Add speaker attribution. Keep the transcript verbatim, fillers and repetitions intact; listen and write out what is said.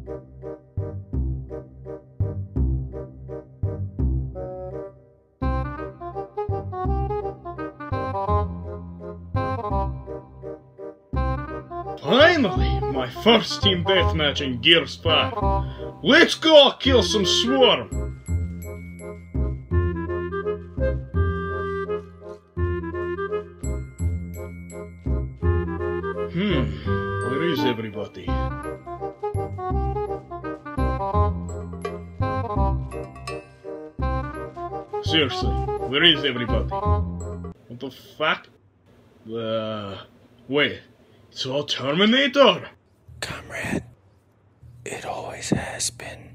Speaker 1: Finally, my first team deathmatch in Gears five. Let's go kill some Swarm! Hmm, where is everybody? Seriously, where is everybody? What the fuck? Uh, wait, it's all Terminator?
Speaker 2: Comrade, it always has been.